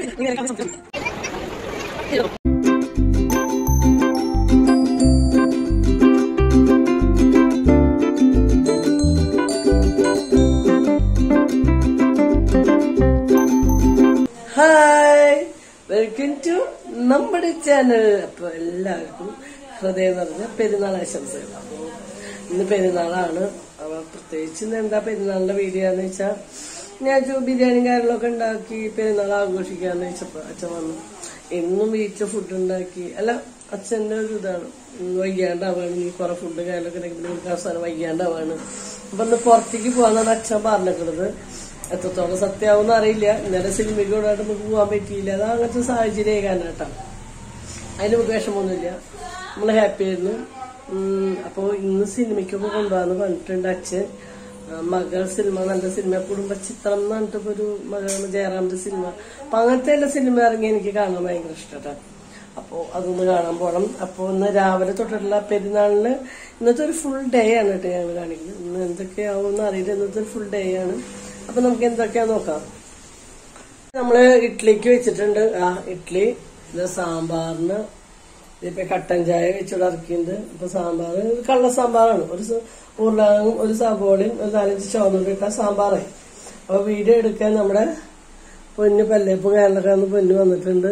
Hi, welcome to നമ്മുടെ channel. അപ്പൊ എല്ലാവർക്കും ഹൃദയം നിറഞ്ഞ പെരുന്നാൾ ആശംസകൾ. അപ്പൊ ഇന്ന് പെരുന്നാളാണ്. അപ്പൊ പ്രത്യേകിച്ച് ഇന്ന് എന്താ പെരുന്നാളിന്റെ വീഡിയോ എന്ന് വെച്ചാൽ ഞാൻ ബിരിയാണി കാര്യങ്ങളൊക്കെ ഉണ്ടാക്കി പെരുന്നാൾ ആഘോഷിക്കാന്ന് വെച്ചപ്പോ അച്ഛൻ വന്നു. എന്നും വീട്ടില് ഫുഡ് ഉണ്ടാക്കി. അല്ല, അച്ഛന്റെ ഒരു ഇതാണ്, വയ്യാണ്ടാവാണ്, നീ കുറെ ഫുഡ് കാര്യങ്ങളൊക്കെ ഉണ്ടെങ്കിൽ അവസാനം വയ്യാണ്ടാവാണ്. അപ്പൊ ഇന്ന് പുറത്തേക്ക് പോകാന്നാണ് അച്ഛൻ പറഞ്ഞിട്ടുള്ളത്. എത്രത്തോളം സത്യമാവെന്ന് അറിയില്ല. ഇന്നലെ സിനിമയ്ക്ക് കൂടായിട്ട് നമുക്ക് പോകാൻ പറ്റിയില്ല. അത് അങ്ങനത്തെ സാഹചര്യം കേട്ടോ. അതിന് നമുക്ക് വിഷമമൊന്നുമില്ല, നമ്മള് ഹാപ്പി ആയിരുന്നു. അപ്പൊ ഇന്ന് സിനിമയ്ക്കൊക്കെ കൊണ്ടുപോകാന്ന് പറഞ്ഞിട്ടുണ്ട് അച്ഛൻ. മകൾ സിനിമ, നല്ല സിനിമ, കുടുംബ ചിത്രം എന്ന് പറഞ്ഞിട്ട് ഒരു മകളാണ് ജയറാമിന്റെ സിനിമ. അപ്പൊ അങ്ങനത്തെ എല്ലാ സിനിമ ഇറങ്ങി എനിക്ക് കാണാൻ ഭയങ്കര ഇഷ്ടമാണ്. അപ്പൊ അതൊന്ന് കാണാൻ പോകണം. അപ്പൊ ഇന്ന് രാവിലെ തൊട്ടിട്ടുള്ള പെരുന്നാളിന് ഇന്നത്തെ ഒരു ഫുൾ ഡേ ആണ് കേട്ടോ ഞങ്ങൾ കാണിക്കുന്നത്. ഇന്ന് എന്തൊക്കെയാവുമെന്ന് അറിയില്ല. ഇന്നത്തെ ഒരു ഫുൾ ഡേ ആണ്. അപ്പൊ നമുക്ക് എന്തൊക്കെയാ നോക്കാം. നമ്മള് ഇഡ്ലിക്ക് വെച്ചിട്ടുണ്ട്. ഇഡ്ലി, ഇത് സാമ്പാറിന് ഇപ്പൊ കട്ടൻ ചായ വെച്ചിട്ട് ഇറക്കിയിട്ടുണ്ട്. അപ്പൊ സാമ്പാർ കള്ള സാമ്പാറാണ്. ഒരു ഉരുളാങ്ങും ഒരു സബോളയും ഒരു 4-5 ചുവന്നുള്ളി ഇട്ട സാമ്പാറായി. അപ്പൊ വീഡിയോ എടുക്കാൻ നമ്മുടെ പൊന്നു പല്ലേപ്പും കേരളക്കാരന്ന് പൊന്നു വന്നിട്ടുണ്ട്.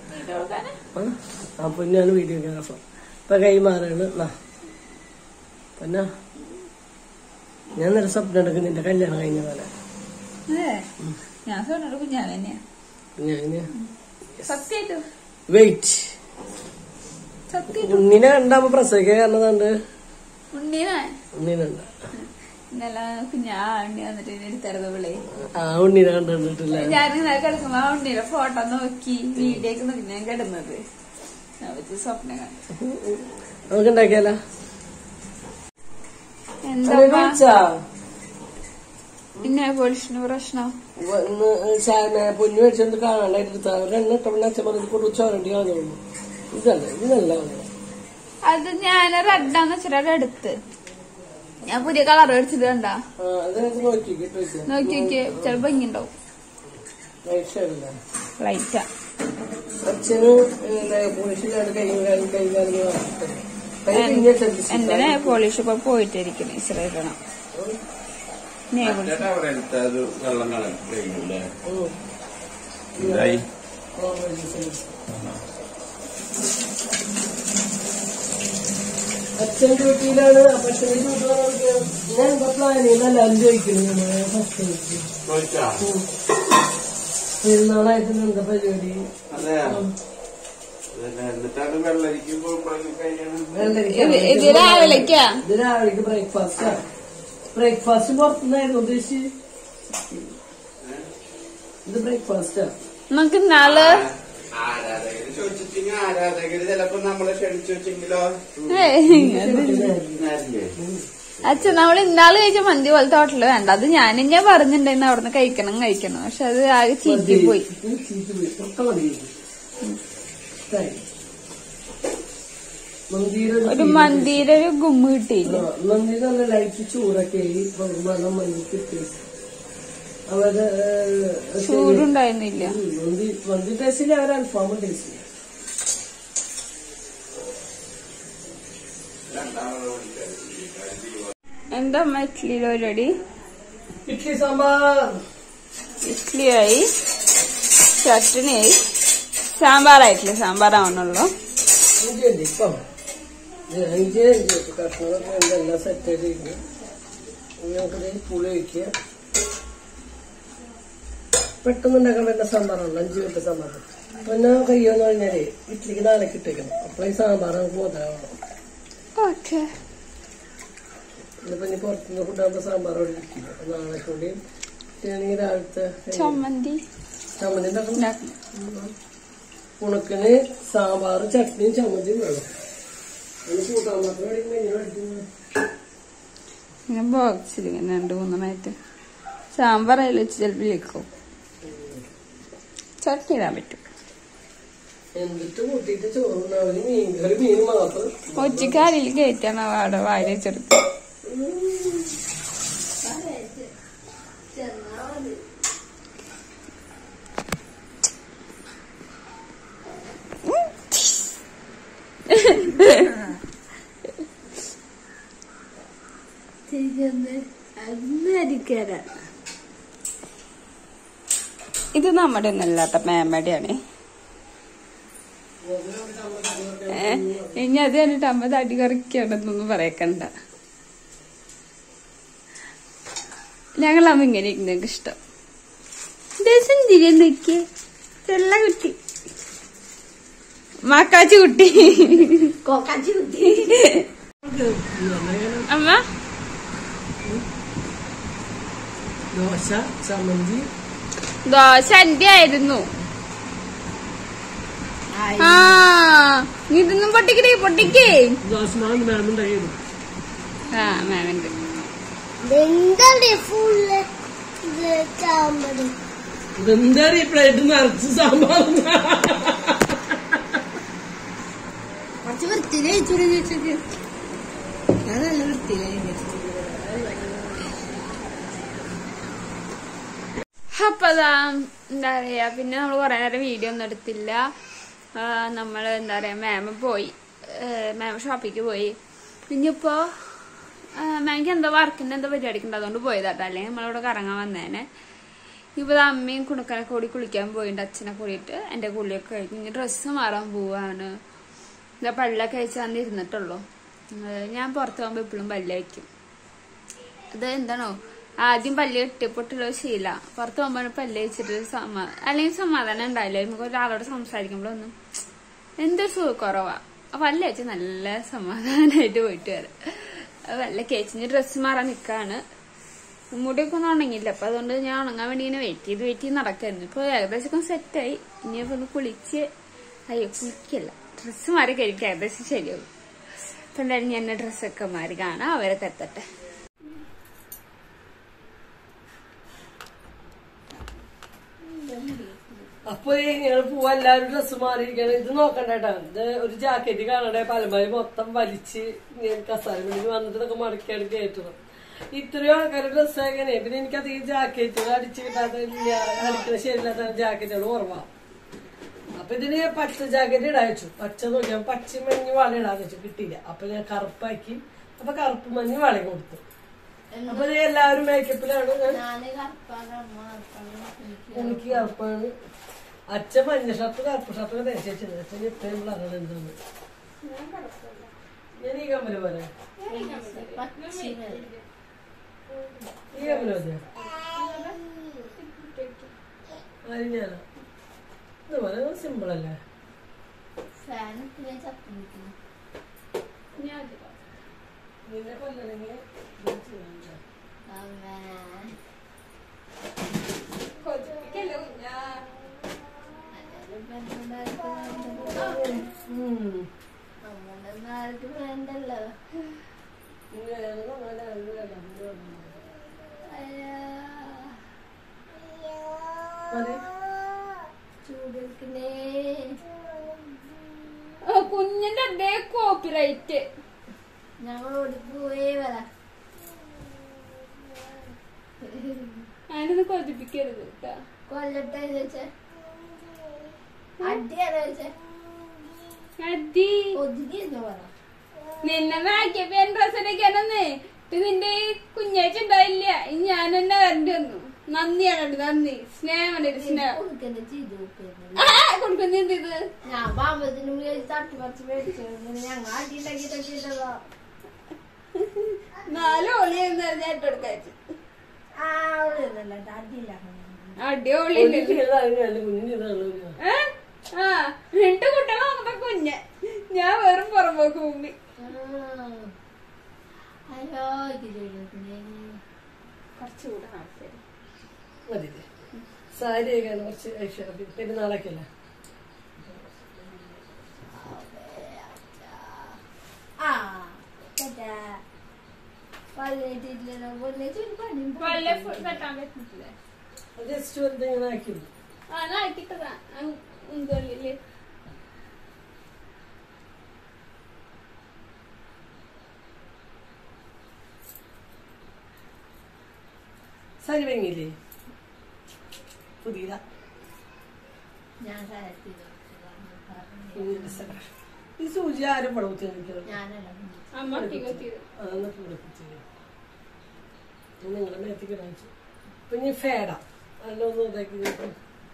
ആ പൊന്നാണ് വീഡിയോ എടുക്കാൻ. ഇപ്പൊ കൈമാറാണ്. പിന്നെ ഞാൻ നല്ല സ്വപ്നം എടുക്കും നിന്റെ കല്യാണം കഴിഞ്ഞ പോലെ. വെയിറ്റ്, ഉണ്ണിനെ കണ്ടാകുമ്പോ പ്രസവിക്കാൻ കാരണതുണ്ട്. ഉണ്ണീനുണ്ട്. ഉണ്ണീനെ കണ്ടിട്ടില്ല. ഞാനിങ്ങനെ കിടക്കുമ്പോ ആ ഉണ്ണീടെ ഫോട്ടോ നോക്കി വീഡിയോ ഒക്കെ നോക്കി ഞാൻ കിടന്നത്. സ്വപ്നം കണ്ടു. നമുക്ക് ഉണ്ടാക്കിയാലോ? എന്താ പിന്നെ പോലീസിന് പ്രശ്നം? പൊന്നു മേടിച്ചത് കാണാണ്ടായിട്ട് അവരെണ്ണ ഇട്ടപ്പോ അച്ഛൻ പറഞ്ഞത് കൊണ്ട് ചോരണ്ടി കാണുന്നു. ഇതല്ല, ഇതല്ല. അത് ഞാൻ റെഡാന്ന് വെച്ചിട്ട് എടുത്ത് ഞാൻ പുതിയ കളർ മേടിച്ചത് കണ്ടാ നോക്കി ചില ഭംഗിണ്ടാവും. ലൈറ്റാ. അച്ഛന് എന്റെ പോളിഷ് ഇപ്പൊ പോയിട്ടിരിക്കുന്നു. ഇസ്രേലിടണം. അച്ഛൻ ഡ്യൂട്ടിയിലാണ്. അച്ഛൻ്റെ ഡ്യൂട്ടി ഞാൻ എന്താ പ്ലാൻ ചെയ്യുന്നല്ലാരും ചോദിക്കുന്നു. പെരുന്നാളായിട്ട് എന്താ പരിപാടി? ഇത് രാവിലേക്ക് ബ്രേക്ക്ഫാസ്റ്റാ. ബ്രേക്ക്ഫാസ്റ്റ് പുറത്തുനിന്നായിരുന്നു ഉദ്ദേശിച്ച്. ഇത് ബ്രേക്ക്ഫാസ്റ്റാ. നമുക്ക് നാളെ അച്ഛൻ നമ്മൾ ഇന്നാള് കഴിച്ച മന്തി പോലത്തെ ഹോട്ടല് വേണ്ട. അത് ഞാൻ പറഞ്ഞിട്ടുണ്ടായിരുന്നു അവിടുന്ന് കഴിക്കണം. പക്ഷെ അത് ആകെ ചീറ്റിപ്പോയി. ഒരു മന്തിയുടെ ഒരു ഗുമ്മ് കിട്ടിയില്ല. മന്തി നല്ല ലൈറ്റ് ചൂടൊക്കെ അവര് ചൂടുണ്ടായിരുന്നില്ല. മന്തി ടേസ്റ്റില്ല, അവർ അൽഫാമും ടേസ്റ്റില്ല. എന്താ ഇഡ്ഡലിയിൽ പരിപാടി? ഇഡ്ലി സാമ്പാർ. ഇഡ്ഡലിയായി, ചട്നിയായി, സാമ്പാറായിട്ടില്ല. സാമ്പാറാവണുള്ളൂ. ഇപ്പം 5 കഷ്ണങ്ങളൊക്കെ എന്തെല്ലാം സെറ്റായിട്ട് നമുക്കത് പുളി വയ്ക്കുക. പെട്ടെന്ന് ഉണ്ടാക്കാൻ പറ്റുന്ന സാമ്പാറാണല്ലോ 5 മിനിറ്റ് സാമ്പാർ. പിന്നെ കയ്യോന്ന് പറഞ്ഞാലേ ഇഡ്ലിക്ക് നാളേക്ക് ഇട്ടേക്കണം. അപ്പോഴേ സാമ്പാർ നമുക്ക് മുതലാവണം. ഇന്നിപ്പോ ഇനി പുറത്തുനിന്ന് ഫുഡാകുമ്പോ സാമ്പാർ അവിടെ ഇരിക്കില്ല. നാളെ കൂടി ആണെങ്കിൽ രാവിലത്തെ ചമ്മന്തി ഉണ്ടാക്കണം. ഉണക്കിന് സാമ്പാർ, ചട്നിയും ചമ്മന്തിയും വേണം. അതിന് കൂട്ടാൻ മാത്രം ഇങ്ങനെ ബോക്സിൽ ഇങ്ങനെ 2-3 സാമ്പാർ അതിൽ വെച്ച് ചിലപ്പോൾ വെക്കും. ചട്നി ഇടാൻ പറ്റും. എന്നിട്ട് കൂട്ടിയിട്ട് ചോറുണ്ടാവും. മീൻ മാത്രം ഒറ്റക്കാരിൽ കയറ്റാണ് അവിടെ വാരി വെച്ചെടുത്ത്. ഇത് നമ്മുടെ ഒന്നല്ലാത്ത മേമയുടെയാണ്. ഇനി അത് കണ്ടിട്ട് അമ്മ തടി കറിക്കണ്ടെന്നൊന്നും പറയക്കണ്ട. ഞങ്ങളമ്മ ഇങ്ങനെ ഇരിക്കുന്നതൊക്കെ ഇഷ്ടം. ദേശിരി നോക്കിയേ, ചെല്ല കുട്ടി, മാക്കാച്ചി കുട്ടി, കോക്കാച്ചി കുട്ടി. അമ്മ ദോശ ചമ്മന്തി. ദോശ എന്റെ ആയിരുന്നു. ആ ഇതൊന്നും പൊട്ടിക്കേ പൊട്ടിക്കേ. ആ മാമിന്റെ ഇതെന്താണ് ഈ പ്ലേറ്റ് നിറച്ച് സാമ്പാർ? കുറച്ച് വൃത്തിയിലായി ചോദിച്ചത്. ഞാൻ നല്ല വൃത്തിയിലായി. അപ്പൊ അതാ എന്താ പറയാ, പിന്നെ നമ്മള് കൊറേ നേരം വീഡിയോ ഒന്നും എടുത്തില്ല. നമ്മള് എന്താ പറയാ, മാമ ഷോപ്പിക്ക് പോയി. പിന്നിപ്പോ മാമിക്ക് എന്തോ വർക്കിന്റെ എന്തോ പരിപാടിക്കുണ്ട്, അതുകൊണ്ട് പോയതാട്ടോ. അല്ലെങ്കിൽ നമ്മളിവിടെ കറങ്ങാൻ വന്നേനെ. ഇപ്പൊ അമ്മയും കുണുക്കനൊക്കെ കൂടി കുളിക്കാൻ പോയിട്ടുണ്ട്, അച്ഛനെ കൂടിയിട്ട്. എന്റെ കുളിയൊക്കെ കഴിഞ്ഞ് ഡ്രസ്സ് മാറാൻ പോവാണ്. ഇതാ പല്ലൊക്കെ അയച്ചാന്ന് ഇരുന്നിട്ടുള്ളൂ. ഞാൻ പുറത്ത് പോകുമ്പോ എപ്പോഴും പല്ല് വയ്ക്കും. അത് എന്താണോ, ആദ്യം പല്ല് കെട്ടിപ്പൊട്ടുള്ള ശീല. പുറത്ത് പോകുമ്പോൾ പല്ല് വെച്ചിട്ട് അല്ലെങ്കിൽ സമാധാനം ഉണ്ടായില്ല. നമുക്ക് ഒരാളോട് സംസാരിക്കുമ്പോഴൊന്നും എന്തൊരു സുഖക്കുറവാ. പല്ല് വെച്ച് നല്ല സമാധാനമായിട്ട് പോയിട്ട് വരാം. വല്ല കേച്ചിന് ഡ്രസ്സ് മാറാൻ നിൽക്കാണ്. മുടിയൊക്കെ ഒന്നും ഉണങ്ങിയില്ല. അപ്പൊ അതുകൊണ്ട് ഞാൻ ഉണങ്ങാൻ വേണ്ടി ഇങ്ങനെ വെയിറ്റ് ചെയ്ത് നടക്കായിരുന്നു. ഇപ്പൊ ഏകദേശം സെറ്റായി. ഇനിയിപ്പോ ഒന്ന് കുളിച്ച്, അയ്യോ കുളിക്കല്ല, ഡ്രസ്സ് മാറി കഴിക്കും, ഏകദേശം ശരിയാവും. അപ്പൊ എന്തായാലും ഞാൻ ഡ്രസ്സൊക്കെ മാറി കാണാം, അവരൊക്കെ എത്തട്ടെ. അപ്പൊ ഞങ്ങൾ പോവാ, എല്ലാവരും ഡ്രസ്സ് മാറിയിരിക്കണം. ഇത് നോക്കണ്ടേട്ടാ, ഇത് ഒരു ജാക്കറ്റ് കാണണ്ടേ, പലമാരി മൊത്തം വലിച്ച് കസാര വേണ്ടി വന്നിട്ട് ഇതൊക്കെ മടക്കിയാണ് കയറ്റണം. ഇത്രയും ആൾക്കാരുടെ ഡ്രസ്സ് എങ്ങനെ? പിന്നെ എനിക്കത് ഈ ജാക്കറ്റുകൾ അടിച്ച് കിട്ടാത്തില്ല, അടിക്കുന്ന ശരിയില്ലാത്ത ജാക്കറ്റുകൾ കുറവാ. അപ്പൊ ഇതിന് പച്ച ജാക്കറ്റ് ഇടാച്ചു. പച്ച നോക്കിയാൽ പച്ച മഞ്ഞ് വള ഇടാന്ന് വെച്ചു, കിട്ടിയില്ല. അപ്പൊ ഞാൻ കറുപ്പാക്കി. അപ്പൊ കറുപ്പ് മഞ്ഞ് വള കൊടുത്തു. അപ്പൊ എല്ലാവരും മേക്കപ്പിലാണ്. എനിക്ക് കറുപ്പാണ്. അച്ഛൻ മഞ്ഞ ഷർട്ട് കറുപ്പ് ഷർട്ടൊക്കെ തേച്ച് വെച്ചത്. അച്ഛൻ എപ്പോഴും അറിയണം എന്താണ്. ഞാൻ ഈ കമ്മല് പോലെ ഈ കമ്മല് മതിയാ ഞാനാ. ഇതുപോലെ സിമ്പിളല്ലേ? നിന്നെ കൊല്ലണെങ്കിൽ വേണ്ടല്ലോ. കുഞ്ഞിന്റെ അതേ കോപ്പിറൈറ്റ് ഞങ്ങളോട് പോയേ വരാം. അതിനൊന്ന് കൊതിപ്പിക്കരുത് കേട്ടോ. കൊല്ലട്ടെ ചോദിച്ചേ, അടിയാണോ ചോദിച്ചേ? അടി ഒതുങ്ങിയെന്ന് പറ. നിന്നെ മാക്കിയപ്പോ ഡ്രസ്സിനൊക്കെയാണെന്ന് നിന്റെ ഈ കുഞ്ഞാഴ്ച ഉണ്ടായില്ല. ഞാൻ തന്നെ വരണ്ടി വന്നു. നന്ദിയാണ്, നന്ദി, സ്നേഹമാണ്. സ്നേഹം കൊടുക്കുന്ന എന്ത് ഇത്? ഞാൻ പാമ്പത്തിന് തട്ടി പറിച്ച് മേടിച്ചു. ഞങ്ങൾ അടി ഉണ്ടാക്കിയിട്ടോ. 4 ഒളിയെന്ന് ഇട്ടെടുക്കാൻ അടിപൊളി. 2 കുട്ടികളാകുമ്പോ കുഞ്ഞ്, ഞാൻ വെറും പുറമ്പോക്ക് മുമ്പി. കുറച്ചുകൂടെ മതി. സാരി കുറച്ച് പെരുന്നാളൊക്കെ അല്ലേ. ജസ്റ്റ് എന്തെങ്കിലും ആക്കിയുള്ളൂ. ആക്കിട്ടതാ ഉള്ളില്. സാരി വാങ്ങിയില്ലേ? പുതിയ ഈ സൂചി ആരും പടവത്തി അമ്മ നിങ്ങളുടെ മേത്തേക്ക് കാണിച്ചു. അപ്പൊ ഇനി ഫേഡ അതിലൊന്നും ഇതാക്കി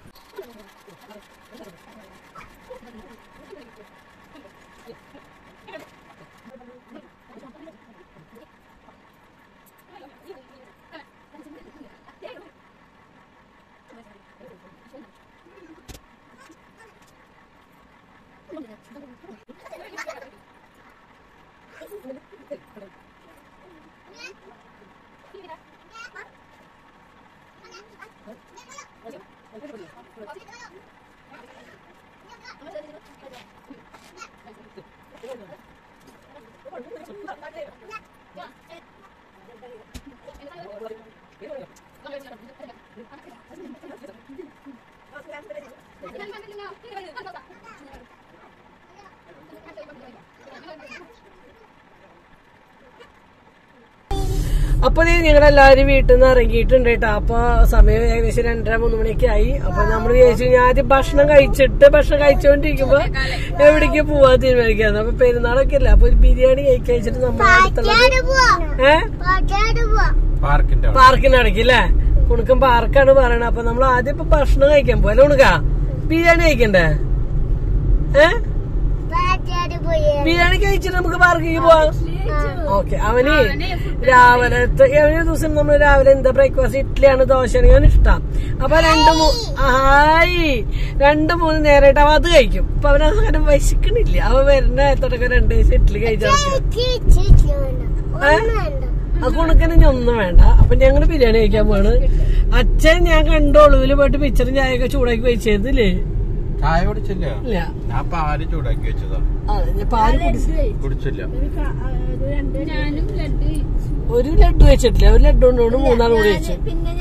അപ്പൊ ഞങ്ങളെല്ലാവരും വീട്ടിൽ നിന്ന് ഇറങ്ങിയിട്ടുണ്ട് കേട്ടോ. അപ്പൊ സമയം ഏകദേശം 2:30-3 മണിയൊക്കെ ആയി. അപ്പൊ നമ്മള് വിചാരിച്ചു ഞാൻ ആദ്യം ഭക്ഷണം കഴിച്ചോണ്ടിരിക്കുമ്പോ എവിടേക്ക് പോവാൻ തീരുമാനിക്കാന്ന്. അപ്പൊ പെരുന്നാളൊക്കെ അല്ല, അപ്പൊ ഒരു ബിരിയാണി കഴിച്ചിട്ട് നമ്മൾ പാർക്കിനടക്കില്ലേ, കുണുക്കം പാർക്കാണ് പറയണത്. അപ്പൊ നമ്മൾ ആദ്യം ഇപ്പൊ ഭക്ഷണം കഴിക്കാൻ പോവല്ലേ കുണുക്കാ? ബിരിയാണി കഴിക്കണ്ടേ? ബിരിയാണി കഴിച്ചിട്ട് നമുക്ക് പാർക്കിക്ക് പോവാം. ഓക്കെ. അവന് രാവിലത്തെ ദിവസം നമ്മൾ രാവിലെ എന്താ ബ്രേക്ക്ഫാസ്റ്റ് ഇഡ്ഡലിയാണ്, ദോശയാണ് ഞാൻ ഇഷ്ടം. അപ്പൊ 2-3 നേരമായിട്ട് അവ അത് കഴിക്കും. അപ്പൊ അവനങ്ങനെ വിശക്കണില്ല. അവ വരുന്ന നേരത്തോടൊക്കെ 2 ദിവസം ഇഡ്ഡലി കഴിച്ചാൽ ആ കുണക്കന് ഒന്നും വേണ്ട. അപ്പൊ ഞങ്ങള് ബിരിയാണി കഴിക്കാൻ പോവാണ്. അച്ഛൻ ഞാൻ കണ്ട ഒളിവില് പോയിട്ട് പിക്ചറും ചായയൊക്കെ ചൂടാക്കി വെച്ചിരുന്നില്ലേ? ചായ കുടിച്ചില്ല, ഞാൻ പാല് ചൂടാക്കി വെച്ചതാ. പാല് കുടിച്ചില്ല. ഒരു ലഡ്ഡു വെച്ചിട്ടില്ല, ഒരു ലഡ്ഡു കൊണ്ടോണ്ട് 3 നാൾ കൂടി വെച്ചു.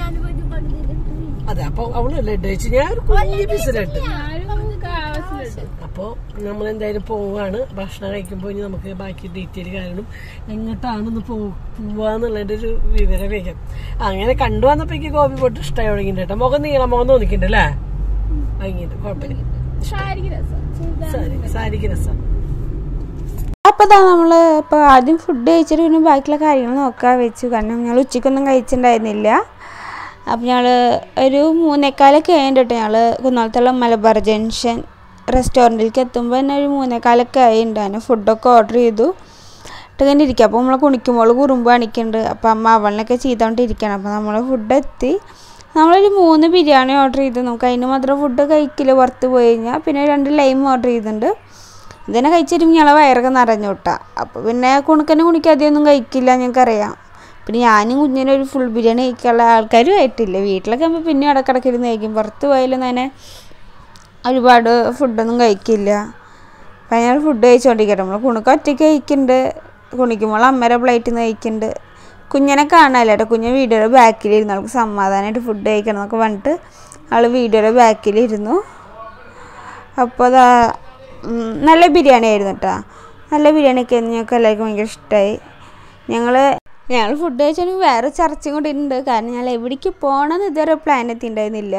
അതെ, അപ്പൊ അവള് ലഡ്ഡു വെച്ചു, ഞാൻ ഒരു കുഞ്ഞു പീസ് ലഡ്ഡു. അപ്പൊ നമ്മൾ എന്തായാലും പോവാണ്. ഭക്ഷണം കഴിക്കുമ്പോ ഇനി നമുക്ക് ബാക്കി ഡീറ്റെയിൽ കാരണം എങ്ങോട്ടാണെന്ന് പോവാന്നുള്ളതിന്റെ ഒരു വിവരം വയ്ക്കാം. അങ്ങനെ കണ്ടു വന്നപ്പോ എനിക്ക് ഗോപി പോട്ട് ഇഷ്ടമായി തുടങ്ങിയിട്ട് കേട്ടോ. മുഖം മുഖം തോന്നിക്കണ്ടല്ലേ? വാങ്ങിയിട്ട് കുഴപ്പമില്ല, സാരിക്ക് രസം. അപ്പോൾ നമ്മൾ ഇപ്പോൾ ആദ്യം ഫുഡ് കഴിച്ചിട്ട് പിന്നെ ബാക്കിയുള്ള കാര്യങ്ങൾ നോക്കാൻ വെച്ചു. കാരണം ഞങ്ങൾ ഉച്ചയ്ക്കൊന്നും കഴിച്ചിട്ടുണ്ടായിരുന്നില്ല. അപ്പോൾ ഞങ്ങൾ ഒരു 3:15 കഴിഞ്ഞിട്ട് ഞങ്ങൾ കുന്നോളത്തുള്ള മലബാർ ജംഗ്ഷൻ റെസ്റ്റോറൻറ്റിലേക്ക് എത്തുമ്പോൾ തന്നെ ഒരു 3:15 ആയിട്ടുണ്ട്. അതിന് ഫുഡൊക്കെ ഓർഡർ ചെയ്തു ഇങ്ങനെ ഇരിക്കുക. അപ്പോൾ നമ്മളെ കുണിക്കുമ്പോൾ കുറുമ്പ് കാണിക്കുന്നുണ്ട്. അപ്പോൾ അമ്മ അവളിനൊക്കെ ചെയ്തുകൊണ്ടിരിക്കുകയാണ്. അപ്പോൾ നമ്മൾ ഫുഡ് എത്തി. നമ്മളൊരു 3 ബിരിയാണി ഓർഡർ ചെയ്തു. നമുക്ക് അതിന് മാത്രം ഫുഡ് കഴിക്കില്ല പുറത്ത് പോയി കഴിഞ്ഞാൽ. പിന്നെ 2 ലൈം ഓർഡർ ചെയ്തിട്ടുണ്ട്. ഇതിനെ കഴിച്ചിട്ട് ഞങ്ങളെ വയറൊക്കെ നിറഞ്ഞു വിട്ടാ. അപ്പോൾ പിന്നെ കുണിക്കാതെയൊന്നും കഴിക്കില്ല, ഞങ്ങൾക്കറിയാം. പിന്നെ ഞാനും കുഞ്ഞിനൊരു ഫുൾ ബിരിയാണി കഴിക്കാനുള്ള ആൾക്കാരും ആയിട്ടില്ല. വീട്ടിലൊക്കെ ആകുമ്പോൾ പിന്നെ ഇടക്കിടക്ക് ഇരുന്ന് കഴിക്കും. പുറത്ത് പോയാലും തന്നെ ഒരുപാട് ഫുഡൊന്നും കഴിക്കില്ല. അപ്പം ഞങ്ങൾ ഫുഡ് കഴിച്ചുകൊണ്ടിരിക്കട്ടെ. നമ്മൾ കുണുക്ക ഒറ്റയ്ക്ക് കഴിക്കുന്നുണ്ട്, കുണിക്കുമ്പോൾ അമ്മയുടെ പ്ലേറ്റിൽ നിന്ന് കഴിക്കുന്നുണ്ട്. കുഞ്ഞിനെ കാണാമല്ലോ കേട്ടോ. കുഞ്ഞ് വീഡിയോയുടെ ബാക്കിലിരുന്നു. അവൾക്ക് സമാധാനമായിട്ട് ഫുഡ് കഴിക്കണം എന്നൊക്കെ പറഞ്ഞിട്ട് അവൾ വീഡിയോയുടെ ബാക്കിലിരുന്നു. അപ്പോൾ അതാ നല്ല ബിരിയാണി ആയിരുന്നു കേട്ടോ. നല്ല ബിരിയാണിയൊക്കെ ഞങ്ങൾക്ക് എല്ലാവർക്കും ഭയങ്കര ഇഷ്ടമായി. ഞങ്ങൾ ഫുഡ് കഴിച്ചാൽ വേറെ ചർച്ചയും കൂടി ഉണ്ട്. കാരണം ഞങ്ങൾ എവിടേക്ക് പോകണമെന്ന് ഇതുവരെ പ്ലാൻ എത്തിയിട്ടുണ്ടായിരുന്നില്ല.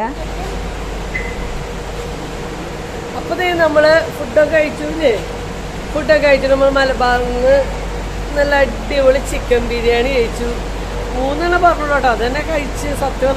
അപ്പോൾ നമ്മള് ഫുഡൊക്കെ കഴിച്ചു നമ്മൾ മലബാറിൽ നിന്ന് നല്ല അടിപൊളി ചിക്കൻ ബിരിയാണി കഴിച്ചു. 3 പറഞ്ഞു കേട്ടോ. അതന്നെ കഴിച്ച് സത്യം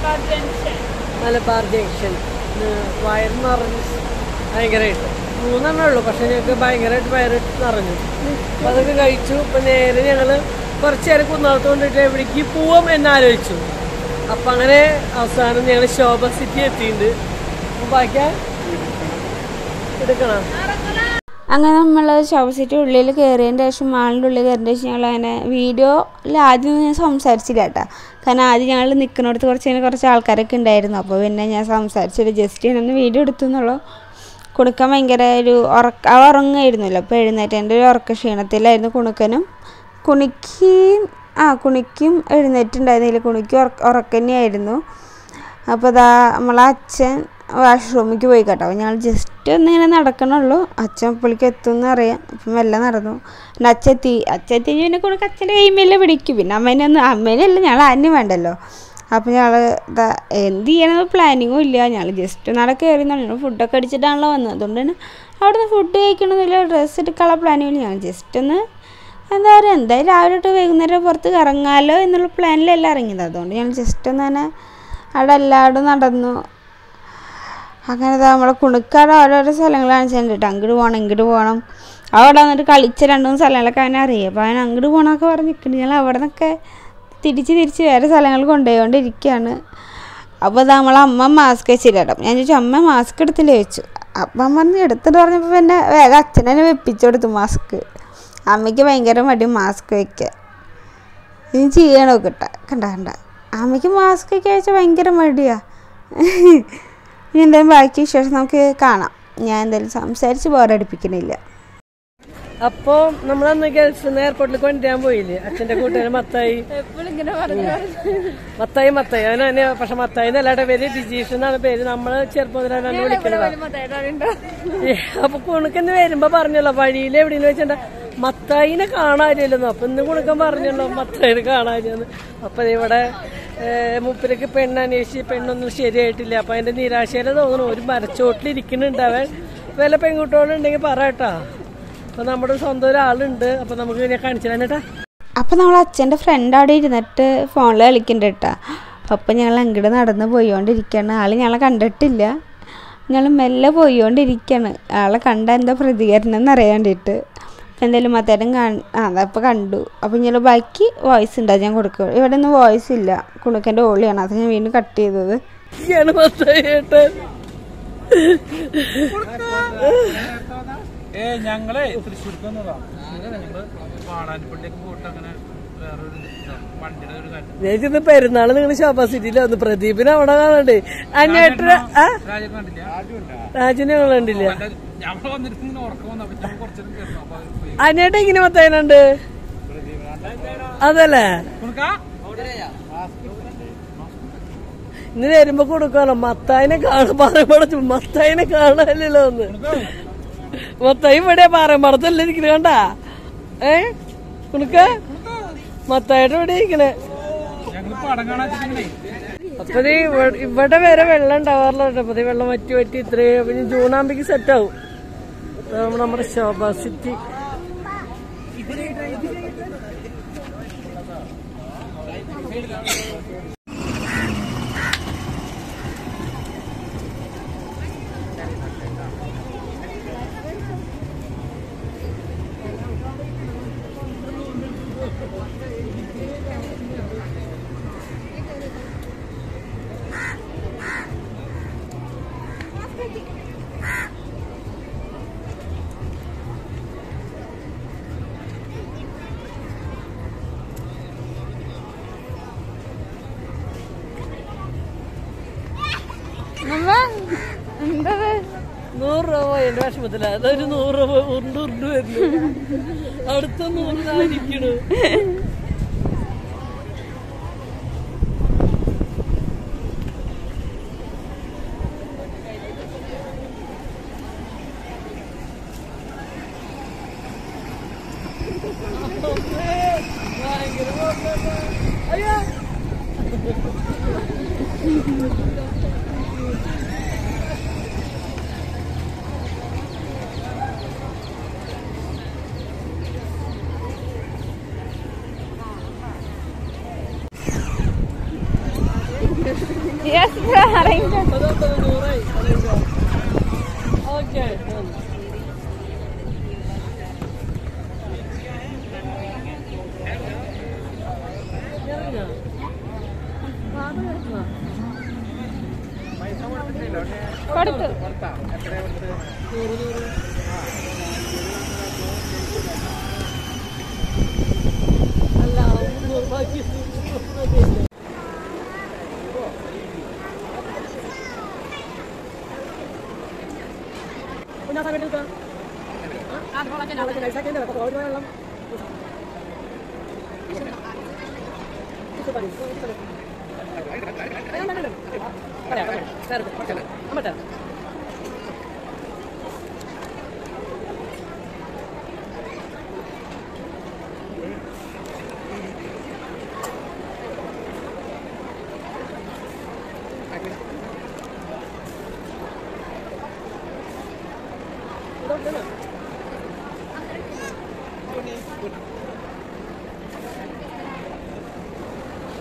മലബാർ ജംഗ്ഷൻ വയറിന് നിറഞ്ഞു ഭയങ്കരമായിട്ട്. 3 ഉള്ളൂ, പക്ഷെ ഞങ്ങൾക്ക് ഭയങ്കരമായിട്ട് വയറ് നിറഞ്ഞു. അപ്പം അതൊക്കെ കഴിച്ചു. ഇപ്പം നേരെ ഞങ്ങള് കുറച്ച് നേരം കുന്നോളത്ത് കൊണ്ടിട്ട് എവിടേക്ക് പോവാം എന്നാലോചിച്ചു. അപ്പം അങ്ങനെ അവസാനം ഞങ്ങൾ ശോഭ സിറ്റി എത്തിയിട്ടുണ്ട്. അപ്പം ബാക്കി എടുക്കണം. അങ്ങനെ നമ്മൾ ശോഭ സിറ്റി ഉള്ളിൽ കയറിയതിൻ്റെ ശേഷം മാളിൻ്റെ ഉള്ളിൽ കയറിയതിൻ്റെ ശേഷം ഞങ്ങൾ അങ്ങനെ വീഡിയോയിൽ ആദ്യം ഞാൻ സംസാരിച്ചില്ല കേട്ടോ. കാരണം ആദ്യം ഞങ്ങൾ നിൽക്കുന്നിടത്ത് കുറച്ച് ആൾക്കാരൊക്കെ ഉണ്ടായിരുന്നു. അപ്പോൾ പിന്നെ ഞാൻ സംസാരിച്ചിട്ട് ജസ്റ്റ് ഞാനൊന്ന് വീഡിയോ എടുത്തു എന്നുള്ളൂ. കുണുക്കൻ ഭയങ്കര ഒരു ഉറങ്ങായിരുന്നല്ലോ. അപ്പോൾ എഴുന്നേറ്റേൻ്റെ ഒരു ഉറക്ക ക്ഷീണത്തിലായിരുന്നു കുണുക്കനും. കുണിക്കും എഴുന്നേറ്റുണ്ടായിരുന്നില്ല. കുണിക്ക് ഉറക്കന്നെയായിരുന്നു. അപ്പോൾ അതാ നമ്മളെ അച്ഛൻ വാഷ്റൂമിലേക്ക് പോയി കേട്ടോ. അപ്പോൾ ഞങ്ങൾ ജസ്റ്റ് ഒന്നിങ്ങനെ നടക്കണുള്ളൂ. അച്ഛൻ ഇപ്പോഴേക്ക് എത്തുമെന്ന് അറിയാം. അപ്പം മെല്ലെ നടന്നു. പിന്നെ അച്ഛെത്തി പിന്നെ കുണുക്ക് അച്ഛൻ്റെ കൈമേലെ പിടിക്കും. പിന്നെ അമ്മേനെയല്ല, ഞങ്ങൾ ആരും വേണ്ടല്ലോ. അപ്പോൾ ഞങ്ങൾ എന്ത് ചെയ്യണമെന്ന് പ്ലാനിങ്ങും ഇല്ല. ഞങ്ങൾ ജസ്റ്റ് നട കയറി ഞങ്ങൾ ഫുഡൊക്കെ അടിച്ചിട്ടാണല്ലോ വന്നത്. അതുകൊണ്ട് തന്നെ അവിടെ നിന്ന് ഫുഡ് കഴിക്കണമെന്നില്ല, ഡ്രസ്സ് എടുക്കാനുള്ള പ്ലാനിങ്ങില്ല. ഞങ്ങൾ ജസ്റ്റ് ഒന്ന് എന്താ പറയുക, എന്തായാലും രാവിലെ തൊട്ട് വൈകുന്നേരം പുറത്ത് കറങ്ങാമല്ലോ എന്നുള്ള പ്ലാനിലെല്ലാം ഇറങ്ങിയത്. അതുകൊണ്ട് ഞാൻ ജസ്റ്റ് ഒന്ന് തന്നെ അവിടെ എല്ലായിടും നടന്നു. അങ്ങനെ നമ്മളെ കുണുക്കാട് ഓരോരോ സ്ഥലങ്ങൾ കാണിച്ചിട്ടുണ്ട് കേട്ടോ. അങ്ങോട്ട് പോകണം ഇങ്ങോട്ട് പോകണം. അവിടെ വന്നിട്ട് കളിച്ച 2-3 സ്ഥലങ്ങളൊക്കെ അവനെ അറിയാം. അപ്പോൾ അവൻ അങ്ങോട്ട് പോകണമൊക്കെ പറഞ്ഞ് നിൽക്കുന്നുണ്ട്. ഞങ്ങൾ അവിടെ നിന്നൊക്കെ തിരിച്ച് വേറെ സ്ഥലങ്ങൾ കൊണ്ടുപോയിക്കൊണ്ടിരിക്കുകയാണ്. അപ്പോൾ അത് നമ്മളമ്മ മാസ്ക് വെച്ചിട്ടാം. ഞാൻ ചോദിച്ചു അമ്മ മാസ്ക് എടുത്തില്ലേ ചോദിച്ചു. അപ്പം അമ്മ പറഞ്ഞ് എടുത്തിട്ട് പറഞ്ഞപ്പോൾ പിന്നെ വേഗം അച്ഛനെ വെപ്പിച്ചു കൊടുത്തു മാസ്ക്. അമ്മയ്ക്ക് ഭയങ്കര മടി മാസ്ക് വയ്ക്കുക. ഇനി ചെയ്യണോ കണ്ട അമ്മയ്ക്ക് മാസ്ക് വയ്ക്കുക വെച്ചാൽ ഭയങ്കര മടിയാണ്. ഇനി എന്തായാലും ബാക്കി വിശേഷം നമുക്ക് കാണാം. ഞാൻ എന്തായാലും സംസാരിച്ച് ബോറടിപ്പിക്കണില്ല. അപ്പൊ നമ്മളന്ന് ഗൾഫിൽ നിന്ന് എയർപോർട്ടിൽ കൊണ്ടുവരാൻ പോയില്ലേ അച്ഛന്റെ കൂട്ടുകാരൻ മത്തായി. അവനെ പക്ഷെ മത്തായി എന്നല്ലാടെ പേര് ഡിജീഷ് എന്നാണ് പേര്. നമ്മള് ചെറുപ്പത്തിലാണ് വിളിക്കുന്നത്. അപ്പൊ കുണുക്കെന്ന് വരുമ്പോ പറഞ്ഞല്ലോ വഴിയിൽ എവിടെയെന്ന് വെച്ചിട്ടുണ്ട മത്തായിനെ കാണാനില്ലെന്നു. അപ്പൊ ഇന്ന് കുണുക്കൻ പറഞ്ഞല്ലോ മത്തായിനെ കാണാനില്ലെന്ന്. അപ്പൊ ഇവിടെ മൂപ്പർക്ക് പെണ്ണന്വേഷിച്ച് പെണ്ണൊന്നും ശരിയായിട്ടില്ല. അപ്പൊ അതിന്റെ നിരാശയില് തോന്നുന്നു ഒരു മരച്ചോട്ടിലിരിക്കുന്നുണ്ട് അവൻ. വല്ല പെൺകുട്ടികളുണ്ടെങ്കിൽ പറയട്ടാ. അപ്പൊ നമ്മുടെ സ്വന്തം ഒരാളുണ്ട്. അപ്പൊ നമുക്ക് ഞാൻ കാണിച്ചു തരാനേട്ടാ. അപ്പം നമ്മൾ അച്ഛൻ്റെ ഫ്രണ്ട് അവിടെ ഇരുന്നിട്ട് ഫോണിൽ കളിക്കുന്നുണ്ട് കേട്ടോ. അപ്പം ഞങ്ങൾ അങ്ങോട്ട് നടന്ന് പോയിക്കൊണ്ടിരിക്കുകയാണ്. ആൾ ഞങ്ങളെ കണ്ടിട്ടില്ല. ഞങ്ങൾ മെല്ലെ പോയിക്കൊണ്ടിരിക്കുകയാണ്. ആളെ കണ്ട എന്താ പ്രതികരണം എന്നറിയാൻ വേണ്ടിയിട്ട്. എന്തായാലും മത്തേട്ടൻ അതപ്പോൾ കണ്ടു. അപ്പം ഞങ്ങൾ ബാക്കി വോയിസ് ഉണ്ട്, അത് ഞാൻ കൊടുക്കുക. ഇവിടെ ഒന്നും വോയിസ് ഇല്ല, കുണുക്കൻ്റെ ഓളിയാണ്. അത് ഞാൻ വീണ്ടും കട്ട് ചെയ്തത്. ഞങ്ങളെ തൃശ്ശൂർക്ക് വന്നതാ. വാടാനപ്പള്ളിയൊക്കെ പോയിട്ട് അങ്ങനെ വേറൊരു വണ്ടിയുടെ ഒരു കാര്യം. പെരുന്നാള് നിങ്ങൾ ഷോപ്പാ സിറ്റിയില് വന്നു. പ്രദീപിനെ അവിടെ കാണണ്ടേ. അന്വേട്ടന് രാജുനെ ഞങ്ങൾ കണ്ടില്ല. ഞങ്ങൾ വന്നിട്ട് ഉറക്കം വന്നു. അപ്പൊ ഞങ്ങൾ കുറച്ചു കേട്ടോ. അന്വേട്ടൻ ഇങ്ങനെ മത്തായനുണ്ട് അതല്ലേ. ഇന്ന് വരുമ്പോ കൊടുക്കാലോ മത്തായിനെ പറയുമ്പോ മത്തായിനെ കാണാനില്ലല്ലോ ഒന്ന്. മത്തായി ഇവിടെ പാറമ്പടത്തല്ലേ ഇരിക്കണ കണ്ടാ കുണുക്ക മത്തായിട്ട് ഇവിടെ ഇരിക്കണേ. അപ്പൊ ഇവിടെ വരെ വെള്ളം ഉണ്ടാവാറില്ല. അപ്പൊ വെള്ളം വറ്റി ഇത്രയും. അപ്പൊ ജൂൺ ആകുമ്പോ സെറ്റ് ആവും നമ്മുടെ ശോഭ സിറ്റി. എന്താ 100 രൂപ എന്റെ വിഷമത്തില. അതൊരു 100 രൂപ ഉരുണ്ട് വരുന്നു. അടുത്ത 100 രൂപ ഇരിക്കണു. അയ്യോ Yes, okay. കൊടുത്തു.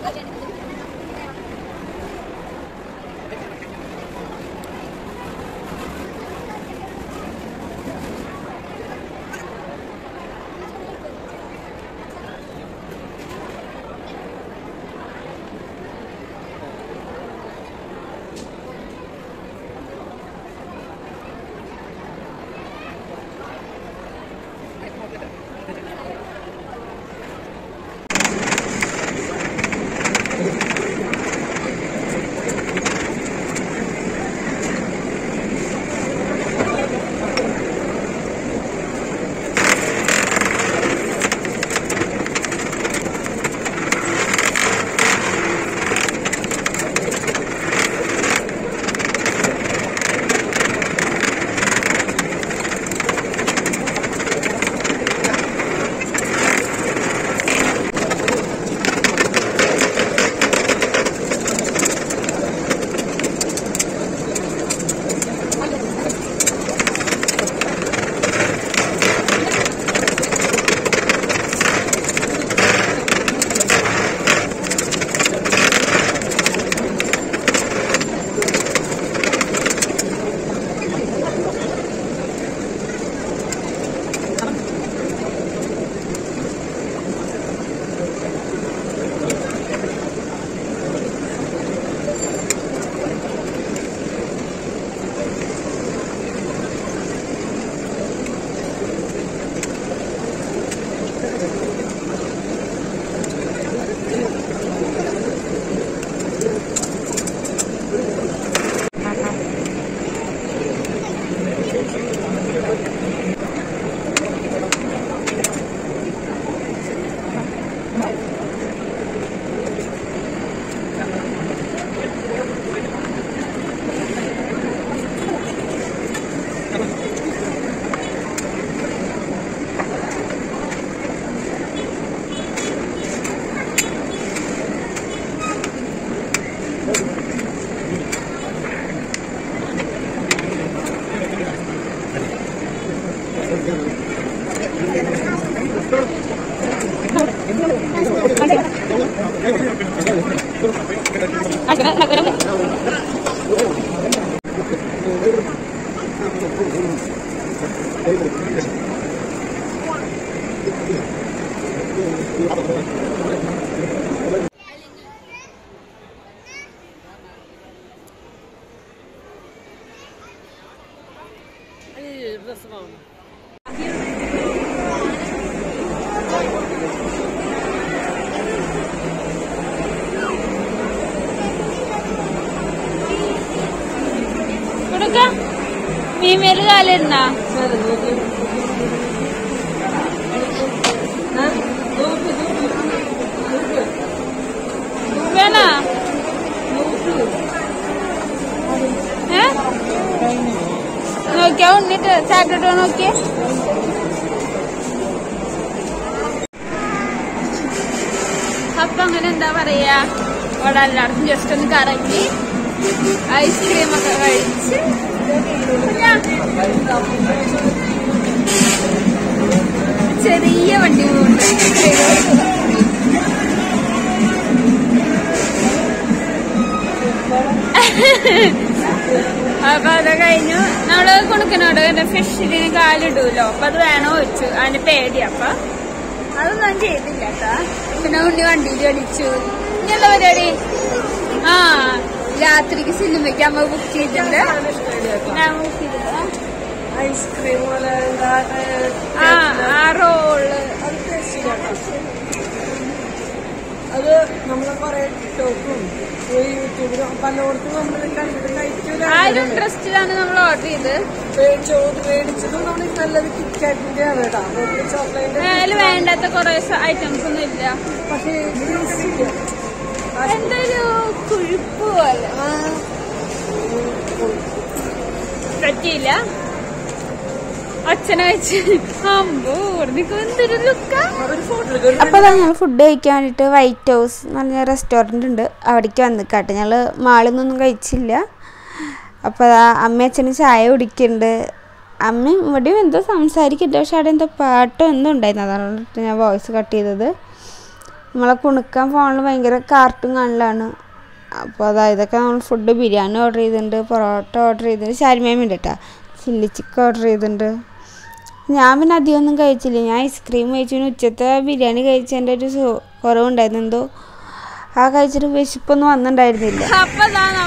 Female galena. Vena. No, क्या उन्हें तो Saturday no क्या? Apa yang anda beriya? Orang lain just on karaki. Ice cream apa guys? ചെറിയ വണ്ടി പോകുന്നുണ്ട്. അപ്പൊ അത് കഴിഞ്ഞു. നമ്മള് കൊടുക്കണോട് ഫിഷിന് കാലിടൂലോ, അപ്പൊ അത് വേണോ വെച്ചു. അതിന് പേടി. അപ്പൊ അതൊന്നും ഞാൻ ചെയ്തില്ല കേട്ടാ. പിന്നെ ഉണ്ണി വണ്ടിയിൽ കളിച്ചു. ഇങ്ങനെയുള്ള പരിപാടി. ആ രാത്രിക്ക് സിനിമയ്ക്ക് അമ്മ ബുക്ക് ചെയ്തിട്ടുണ്ട്. ഞാൻ ബുക്ക് ചെയ്തില്ല. ഐസ്ക്രീം ആ റോള് അത് നമ്മളെ കൊറേ ടിക്ടോക്കും യൂട്യൂബിലും പലയിടത്തും നമ്മൾ കണ്ടിട്ട് കഴിക്കൂല. ആ ഒരു ഇൻട്രസ്റ്റിലാണ് നമ്മൾ ഓർഡർ ചെയ്ത് മേടിച്ചതും നമ്മൾ നല്ലത് കിറ്റ്കാറ്റിന്റെ ആണ് കേട്ടോ. ചോക്ലേറ്റ് അതിൽ വേണ്ടാത്ത കുറെ ഐറ്റംസ് ഒന്നും ഇല്ല. പക്ഷേ എന്തൊരു കുഴിപ്പ് പോലെ പറ്റിയില്ല. അച്ഛനെ വെച്ച് എന്തൊരു ലുക്ക. അപ്പോൾ അതാ ഞങ്ങൾ ഫുഡ് കഴിക്കാൻ വേണ്ടിയിട്ട് വൈറ്റ് ഹൗസ് നല്ല റെസ്റ്റോറൻറ്റ് ഉണ്ട്, അവിടേക്ക് വന്നിക്കാട്ടെ. ഞങ്ങൾ മാളിൽ നിന്നൊന്നും കഴിച്ചില്ല. അപ്പോൾ അതാ അമ്മ അച്ഛന് ചായ കുടിക്കുന്നുണ്ട്. അമ്മയും ഇവിടെയും എന്തോ സംസാരിക്കുന്നുണ്ട്, പക്ഷെ അവിടെ എന്തോ പാട്ടോ എന്തോ ഉണ്ടായിരുന്നു. അതാണ് ഞാൻ വോയിസ് കട്ട് ചെയ്തത്. നമ്മളെ കുണുക്കാൻ ഫോണിൽ ഭയങ്കര കാർട്ടൂൺ കാണലാണ്. അപ്പോൾ ഇതൊക്കെ നമ്മൾ ഫുഡ് ബിരിയാണി ഓർഡർ ചെയ്തിട്ടുണ്ട്, പൊറോട്ട ഓർഡർ ചെയ്തിട്ടുണ്ട്, ഷാരിമേമുണ്ട് കേട്ടോ, ചില്ലി ചിക്കൻ ഓർഡർ ചെയ്തിട്ടുണ്ട്. ഞാൻ പിന്നെ അധികം ഒന്നും കഴിച്ചില്ല. ഞാൻ ഐസ്ക്രീം കഴിച്ചു, ഉച്ചത്തെ ബിരിയാണി കഴിച്ചതിൻ്റെ ഒരു കുറവുണ്ടായിരുന്നു. എന്തോ ആ കഴിച്ചിട്ട് വിശപ്പൊന്നും വന്നിട്ടുണ്ടായിരുന്നില്ല. അപ്പോൾ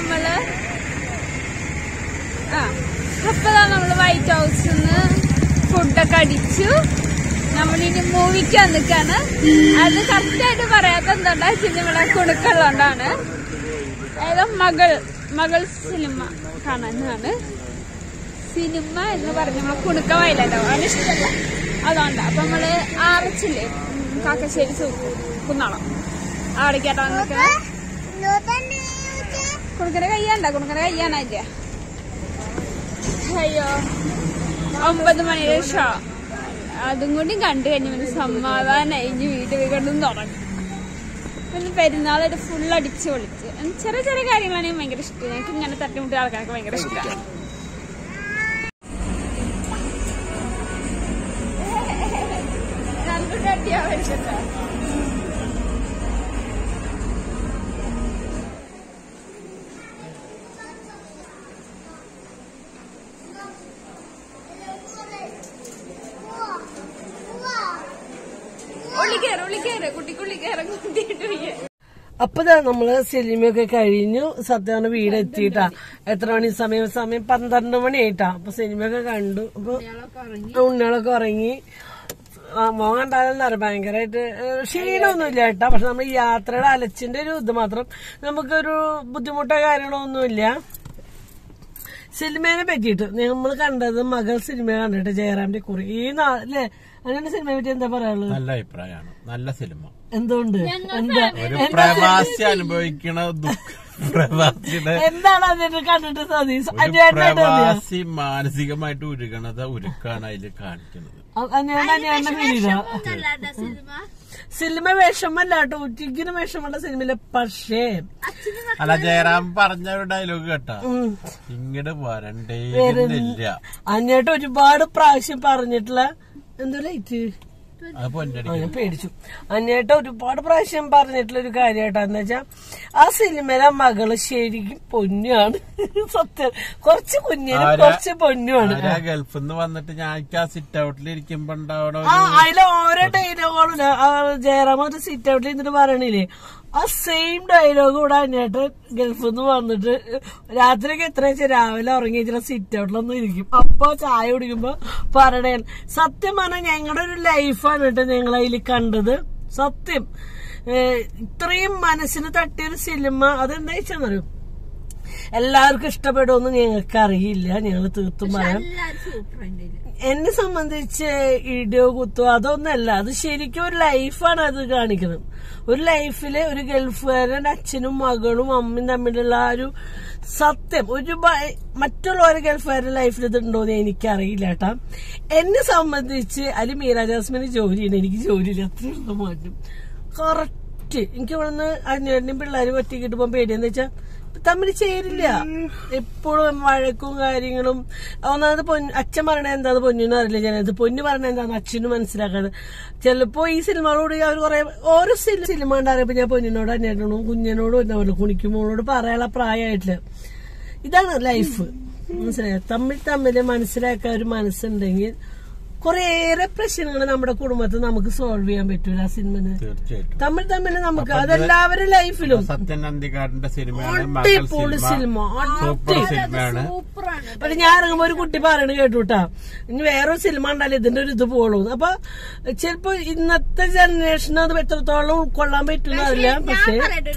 നമ്മള് വൈറ്റ് ഹൗസിൽ നിന്ന് ഫുഡൊക്കെ അടിച്ചു. നമ്മളിനി മൂവിക്ക് വന്നിക്കാണ്. അത് കറക്റ്റായിട്ട് പറയാത്ത എന്തുകൊണ്ടാ നമ്മളെ കുണുക്കുള്ളതുകൊണ്ടാണ്. അതായത് മകൾ സിനിമ കാണാനാണ്. സിനിമ എന്ന് പറഞ്ഞ നമ്മളെ കുണുക്ക വയലല്ലോ, അതിനിഷ്ടമല്ല, അതുകൊണ്ടാ. അപ്പൊ നമ്മള് ആറച്ചില്ലേ, കാക്കശ്ശേരി കുന്നോളം, അവിടേക്കാട്ടോ വന്നിക്കണേ. കുണുക്കനെ കയ്യാനായില്ല. അയ്യോ, 9 മണിയുടെ ഷോ, അതും കൂടി കണ്ടു കഴിഞ്ഞ സമാധാനായി. ഇനി വീട്ടിൽ കൊണ്ടും തുടങ്ങി. പിന്നെ പെരുന്നാളായിട്ട് ഫുൾ അടിച്ച് പൊളിച്ച്. ചെറിയ ചെറിയ കാര്യങ്ങളാണ് എനിക്ക് ഭയങ്കര ഇഷ്ടം. എനിക്ക് ഇങ്ങനെ തട്ടിമുട്ടി ആൾക്കാരൊക്കെ ഭയങ്കര ഇഷ്ടമാണ്. അപ്പൊ നമ്മള് സിനിമയൊക്കെ കഴിഞ്ഞു. സത്യം വീടെത്തിയിട്ടാ. എത്ര മണി സമയം 12 മണിയായിട്ടാ. അപ്പൊ സിനിമയൊക്കെ കണ്ടു. അപ്പൊ ഉണ്ണികളൊക്കെ ഉറങ്ങി. മോൻ കണ്ടാലെന്നറിയാം ഭയങ്കരമായിട്ട് ക്ഷീണമൊന്നുമില്ല കേട്ടാ. പക്ഷെ നമ്മൾ യാത്രയുടെ അലച്ചിന്റെ ഒരു ഇത് മാത്രം, നമുക്കൊരു ബുദ്ധിമുട്ടോ കാര്യങ്ങളോ ഒന്നുമില്ല. സിനിമേനെ പറ്റിയിട്ട് നമ്മൾ കണ്ടത് മകൾ സിനിമ കണ്ടിട്ട് ജയറാമിന്റെ കുറേ നാളല്ലേ. അങ്ങനെ സിനിമയെ പറ്റി എന്താ പറയാനുള്ളത്? നല്ല അഭിപ്രായമാണ്, നല്ല സിനിമ. എന്തുകൊണ്ട് ഒരു പ്രവാസി അനുഭവിക്കണ എന്താണ് അതിന് കണ്ടിട്ട് പ്രവാസി മാനസികമായിട്ട് ഉരുക്കാണ് അതിൽ കാണിക്കുന്നത്. സിനിമ വിഷമല്ല കേട്ടോ, ഒറ്റയ്ക്കിന് വിഷമമുള്ള സിനിമയില്. പക്ഷേ അല്ല, ജയറാം പറഞ്ഞ ഒരു ഡയലോഗ് കേട്ടാ, ഇങ്ങോട്ട് വരണ്ടേ അന്നേട്ട് ഒരുപാട് പ്രാവശ്യം പറഞ്ഞിട്ടുള്ള എന്തോ ലൈറ്റ് ഞാൻ പേടിച്ചു. അന്നേട്ട ഒരുപാട് പ്രാവശ്യം പറഞ്ഞിട്ടുള്ള ഒരു കാര്യമായിട്ടാ. എന്ന് വെച്ചാ ആ സിനിമയിലെ മകള് ശരിക്കും പൊന്നാണ്. സത്യം, കുറച്ച് കുഞ്ഞിനും കുറച്ച് പൊന്നുമാണ്. ഗൾഫിൽ നിന്ന് വന്നിട്ട് ഞാൻ ആ സിറ്റ് ഔട്ടിൽ ഇരിക്കുമ്പോ അതിലെ ഓരോ ഡയലോഗുകളും ജയറാം ഒരു സിറ്റ് ഔട്ടിൽ ഇരുന്നിട്ട് പറയണില്ലേ, ആ സെയിം ഡയലോഗ് കൂടെ അന്നേട്ട് ഗൾഫിൽ നിന്ന് വന്നിട്ട് രാത്രിയൊക്കെ എത്ര വെച്ചാൽ രാവിലെ ഉറങ്ങി വെച്ചാൽ സിറ്റ് ഔട്ടിലൊന്നും ഇരിക്കും. അപ്പൊ ചായ കുടിക്കുമ്പോ പറയണേ. സത്യം പറഞ്ഞാൽ ഞങ്ങളുടെ ഒരു ലൈഫാണ് കേട്ടോ ഞങ്ങളതിൽ കണ്ടത്. സത്യം ഇത്രയും മനസ്സിന് തട്ടിയൊരു സിനിമ. അതെന്താ വെച്ചാന്നറിയോ, എല്ലാവർക്കും ഇഷ്ടപ്പെടുമെന്ന് ഞങ്ങൾക്ക് അറിയില്ല. ഞങ്ങൾ തീർത്തും പറയാം, എന്നെ സംബന്ധിച്ച് ഇടിയോ കുത്തോ അതൊന്നല്ല. അത് ശരിക്കും ഒരു ലൈഫാണ് അത് കാണിക്കുന്നത്. ഒരു ലൈഫില് ഒരു ഗൾഫുകാരൻ അച്ഛനും മകളും അമ്മയും തമ്മിലുള്ള ആ ഒരു സത്യം ഒരു മറ്റുള്ളവരെ ഗൾഫുകാരുടെ ലൈഫിൽ ഇതുണ്ടോന്ന് എനിക്കറിയില്ല കേട്ടാ. എന്നെ സംബന്ധിച്ച് അതിൽ മീര ജാസ്മിന് ജോലിയുണ്ട്, എനിക്ക് ജോലിയില്ല. അത്രയുള്ള മാറ്റം കറക്റ്റ്. എനിക്ക് ഇവിടുന്ന് അഞ്ഞൂറിനും പിള്ളേരും ഒറ്റയ്ക്കിട്ട് പോകാൻ പേടിയെന്ന് വെച്ചാൽ തമ്മിൽ ചേരില്ല. എപ്പോഴും വഴക്കും കാര്യങ്ങളും. ഒന്നാമത് അച്ഛൻ പറയണ എന്താന്ന് പൊന്നിനും അറിയില്ല. ചിലത് പൊന്നു പറയണ എന്താന്ന് അച്ഛനും മനസ്സിലാക്കാതെ. ചിലപ്പോ ഈ സിനിമകളോട് അവർ കുറെ ഓരോ സിനിമ ഉണ്ടായപ്പോ ഞാൻ പൊന്നിനോട് അന്വേഷണം കുഞ്ഞിനോടും എന്താ പറയുക കുണിക്കുമ്പോളോട് പറയാനുള്ള പ്രായമായിട്ടില്ല. ഇതാണ് ലൈഫ്. മനസ്സിലായോ? തമ്മിൽ മനസ്സിലാക്കാൻ ഒരു മനസ്സുണ്ടെങ്കിൽ കുറേയേറെ പ്രശ്നങ്ങൾ നമ്മുടെ കുടുംബത്തിൽ നമുക്ക് സോൾവ് ചെയ്യാൻ പറ്റൂല. ആ സിനിമന് തമ്മിൽ നമുക്ക് അതെല്ലാവരും ലൈഫിലും സത്യനന്ദിക്കാടിന്റെ അടിപൊളി സിനിമ. പക്ഷെ ഞാൻ ഇറങ്ങുമ്പോ ഒരു കുട്ടി പറയണ കേട്ടുട്ടാ, ഇനി വേറൊരു സിനിമ ഉണ്ടല്ലോ ഇതിന്റെ ഒരു ഇത് പോളൂ. അപ്പൊ ചിലപ്പോ ഇന്നത്തെ ജനറേഷന് അത് എത്രത്തോളം ഉൾക്കൊള്ളാൻ പറ്റുന്ന അറിയില്ല. പക്ഷെ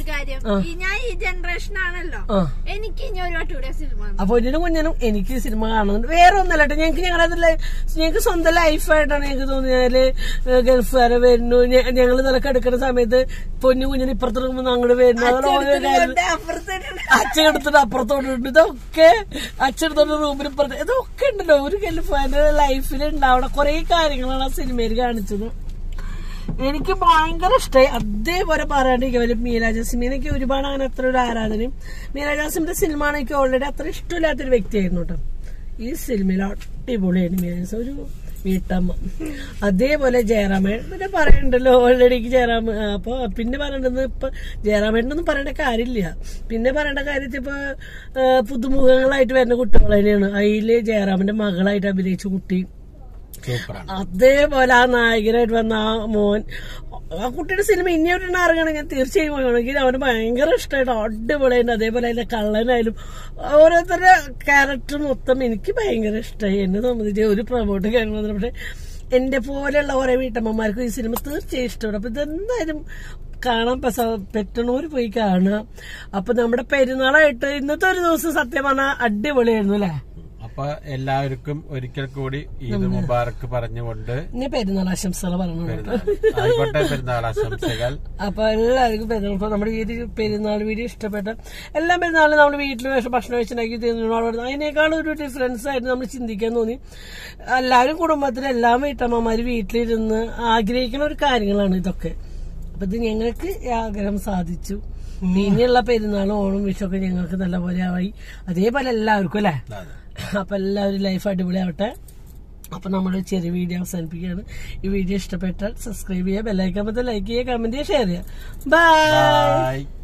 അപ്പൊ കുഞ്ഞിനും എനിക്ക് സിനിമ കാണുന്നുണ്ട്. വേറെ ഒന്നല്ല ഞങ്ങൾക്ക് ഞങ്ങൾക്ക് സ്വന്തം ലൈഫായിട്ടാണ് ഞങ്ങൾക്ക് തോന്നിയാല് ഗൾഫുകാരെ വരുന്നു. ഞങ്ങൾ നിലക്ക് എടുക്കുന്ന സമയത്ത് പൊന്നു കുഞ്ഞിന് ഇപ്പുറത്ത് റൂമിൽ അങ്ങോട്ട് വരുന്നു. അച്ഛനെടുത്തിട്ട് അപ്പുറത്തോട്ടുണ്ട്. ഇതൊക്കെ അച്ഛനെടുത്തോണ്ട് റൂമിന് ഇപ്പുറത്ത് ഇതൊക്കെ ഉണ്ടല്ലോ ഒരു ഗൾഫുകാരുടെ ലൈഫിൽ ഉണ്ടാവണ കുറെ കാര്യങ്ങളാണ് ആ സിനിമയിൽ കാണിച്ചത്. എനിക്ക് ഭയങ്കര ഇഷ്ടമായി. അതേപോലെ പറയാണ്ടിരിക്കും മീര ജാസ്മിനൊക്കെ ഒരുപാട് അങ്ങനെ അത്ര ഒരു ആരാധനയും. മീര ജാസ്മിന്റെ സിനിമ എനിക്ക് ഓൾറെഡി അത്ര ഇഷ്ടമില്ലാത്തൊരു വ്യക്തിയായിരുന്നു കേട്ടോ. ഈ സിനിമയിൽ അടിപൊളിയായിരുന്നു മീര ജാസ്മിൻ. ഒരു വീട്ടമ്മ. അതേപോലെ ജയറാമേട്ടൻ പിന്നെ പറയണ്ടല്ലോ ഓൾറെഡി ജയറാമ. അപ്പൊ പിന്നെ പറയേണ്ടത് ഇപ്പൊ ജയറാമേട്ടനൊന്നും പറയേണ്ട കാര്യമില്ല. പിന്നെ പറയേണ്ട കാര്യത്തിൽ ഇപ്പൊ പുതുമുഖങ്ങളായിട്ട് വരുന്ന കുട്ടികൾ തന്നെയാണ്. അതില് ജയറാമന്റെ മകളായിട്ട് അഭിനയിച്ച കുട്ടി, അതേപോലെ ആ നായകനായിട്ട് വന്ന ആ മോൻ, ആ കുട്ടിയുടെ സിനിമ ഇനിയൊരു ഇറങ്ങണം ഞാൻ തീർച്ചയായും പോകണമെങ്കിൽ അവന് ഭയങ്കര ഇഷ്ടമായിട്ട് അടിപൊളിയായിട്ട്. അതേപോലെ അതിന്റെ കള്ളനായാലും ഓരോരുത്തരുടെ ക്യാരക്ടർ മൊത്തം എനിക്ക് ഭയങ്കര ഇഷ്ടമായി. എന്നെ സംബന്ധിച്ച് ഒരു പ്രൊമോട്ട് കാര്യങ്ങളൊന്നും. പക്ഷെ എന്റെ പോലെയുള്ള കുറെ വീട്ടമ്മമാർക്കും ഈ സിനിമ തീർച്ചയായും ഇഷ്ടമാണ്. അപ്പൊ ഇതെന്തായാലും കാണാൻ പറ്റണവര് പോയി കാണുക. അപ്പൊ നമ്മുടെ പെരുന്നാളായിട്ട് ഇന്നത്തെ ഒരു ദിവസം സത്യം പറഞ്ഞാൽ അടിപൊളിയായിരുന്നു അല്ലെ. അപ്പൊ എല്ലാവർക്കും ഒരിക്കൽ കൂടി ഈദ് മുബാറക്ക് പറഞ്ഞുകൊണ്ട് ഇനി പെരുന്നാൾ ആശംസകൾ പറഞ്ഞു. ആയിക്കോട്ടെ, പെരുന്നാൾ ആശംസകൾ. അപ്പൊ എല്ലാവർക്കും പെരുന്നാൾ. ഇപ്പൊ നമ്മുടെ ഈ പെരുന്നാൾ വീഡിയോ ഇഷ്ടപ്പെട്ട എല്ലാ പെരുന്നാളിലും നമ്മൾ വീട്ടിൽ ഭക്ഷണം വെച്ചുണ്ടാക്കി തിന്നോളൂ. അതിനേക്കാളും ഒരു ഡിഫറൻസ് ആയിട്ട് നമ്മൾ ചിന്തിക്കാൻ തോന്നി. എല്ലാവരും കുടുംബത്തിലെ എല്ലാ വീട്ടമ്മമാരും വീട്ടിലിരുന്ന് ആഗ്രഹിക്കുന്ന ഒരു കാര്യങ്ങളാണ് ഇതൊക്കെ. അപ്പൊ ഇത് ഞങ്ങൾക്ക് ആഗ്രഹം സാധിച്ചു. ഇനിയുള്ള പെരുന്നാളും ഓണം വിഷുവൊക്കെ ഞങ്ങൾക്ക് നല്ലപോലെ ആയി. അതേപോലെ എല്ലാവർക്കും അല്ലെ. അപ്പൊ എല്ലാവരും ലൈഫ് അടിപൊളിയാവട്ടെ. അപ്പൊ നമ്മളൊരു ചെറിയ വീഡിയോ അവസാനിപ്പിക്കുകയാണ്. ഈ വീഡിയോ ഇഷ്ടപ്പെട്ടാൽ സബ്സ്ക്രൈബ് ചെയ്യുക, ബെല്ലൈക്കൻ ലൈക്ക് ചെയ്യുക, കമന്റ് ചെയ്യുക, ഷെയർ ചെയ്യുക. ബൈ.